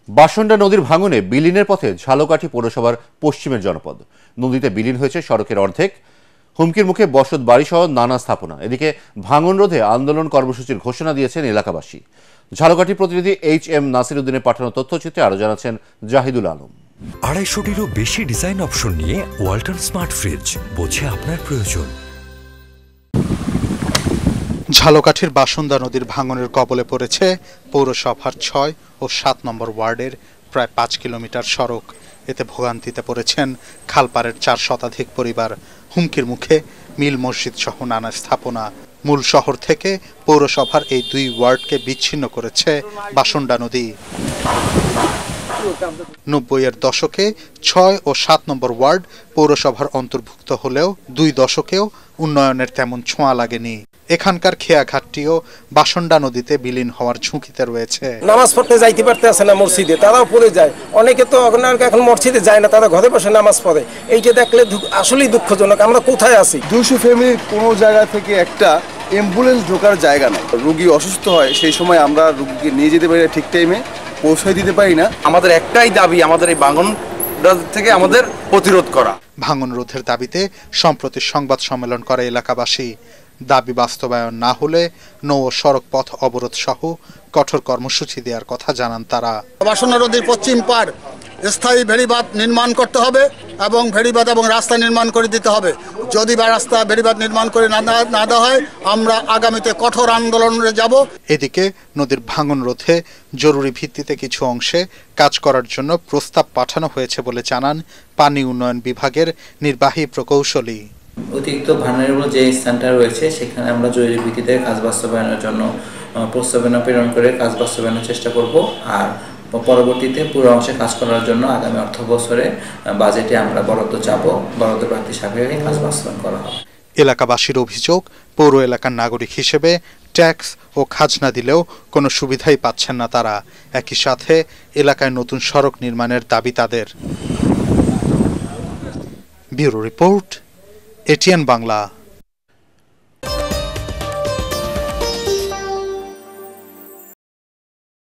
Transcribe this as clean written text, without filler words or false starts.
বাসন্ডা নদীর ভাঙনে বিলীনের পথে ঝালকাঠি পৌরসভার পশ্চিমের জনপদ। নদীতে বিলীন হয়েছে সড়কের অর্ধেক, হুমকির মুখে বসত বাড়িসহ নানা স্থাপনা। এদিকে ভাঙন রোধে আন্দোলন কর্মসূচির ঘোষণা দিয়েছেন এলাকাবাসী। ঝালকাঠি প্রতিনিধি এইচ.এম. নাসির উদ্দিনের পাঠানো তথ্যচিত্রে আরও জানাচ্ছেন জাহিদুল আলম। 250টিরও বেশি ডিজাইন অপশন নিয়ে ওয়ালটন স্মার্ট ফ্রিজ, বোঝে আপনার প্রয়োজন। ঝালকাঠির বাসন্দা নদীর ভাঙনের কবলে পড়েছে পৌরসভার 6 ও 7 নম্বর ওয়ার্ডের প্রায় 5 কিলোমিটার সড়ক। এতে ভোগান্তিতে পড়েছেন খালপাড়ের 4 শতাধিক পরিবার। হুমকির মুখে মিল মসজিদ সহ নানা স্থাপনা। মূল শহর থেকে পৌরসভার এই 2 ওয়ার্ডকে বিচ্ছিন্ন করেছে বাসন্দা নদী। 90-এর দশকে 6 ও 7 নম্বর ওয়ার্ড পৌরসভার অন্তর্ভুক্ত হলেও 2 দশকেও উন্নয়নের তেমন ছোঁয়া লাগেনি। এখানকার খেয়াঘাটটিও বাসন্দা নদীতে বিলীন হওয়ার ঝুঁকিতে রয়েছে। নামাজ পড়তে যাইতে পারতে আসে না মসজিদে, তারাও পড়ে যায়। অনেকে তো এখন মসজিদে যায় না, তারা ঘরে বসে নামাজ পড়ে। এইটা দেখলে আসলেই দুঃখজনক। আমরা কোথায় আছি? 200 ফ্যামিলি কোনো জায়গা থেকে একটা অ্যাম্বুলেন্স ঢোকার জায়গা নেই। রোগী অসুস্থ হয়, সেই সময় আমরা রোগীকে নিয়ে যেতে পারি না, ঠিক টাইমে পৌঁছে দিতে পারি না। আমাদের একটাই দাবি, আমাদের এই ভাঙন থেকে আমাদের প্রতিরোধ করা। ভাঙন রোধের দাবিতে সম্প্রতি সংবাদ সম্মেলন করে এলাকাবাসী। দাবি বাস্তবায়ন না হলে নৌ সড়ক পথ অবরোধ সহ কঠোর কর্মসূচি দেওয়ার কথা জানান তারা। বাসন্দা নদীর পশ্চিম পাড় স্থায়ী ভেড়িবাঁধ নির্মাণ করতে হবে এবং ভেড়িবাঁধ এবং রাস্তা নির্মাণ করে দিতে হবে। যদি বা রাস্তা ভেড়িবাঁধ নির্মাণ করে না দেওয়া হয়, আমরা আগামীতে কঠোর আন্দোলনে যাব। এদিকে নদীর ভাঙন রোধে জরুরি ভিত্তিতে কিছু অংশে কাজ করার জন্য প্রস্তাব পাঠানো হয়েছে বলে জানান পানি উন্নয়ন বিভাগের নির্বাহী প্রকৌশলী। অতিরিক্ত ভাঙনের যে স্থানটা রয়েছে সেখানে আমরা জরুরি ভিত্তিতে কাজ বাস্তবায়নের জন্য প্রস্তাবনা প্রেরণ করে কাজ বাস্তবায়নের চেষ্টা করব। আর পরবর্তীতে পুরো অংশে কাজ করার জন্য আগামী অর্থ বছরে বাজেটে আমরা বরাদ্দ চাবো। বরাদ্দ প্রাপ্তি সাপেক্ষে কাজ বাস্তবায়ন করা হবে। এলাকাবাসীর অভিযোগ, পৌর এলাকার নাগরিক হিসেবে ট্যাক্স ও খাজনা দিলেও কোনো সুবিধাই পাচ্ছেন না তারা। একই সাথে এলাকায় নতুন সড়ক নির্মাণের দাবি তাদের। Bureau report, ATN Bangla.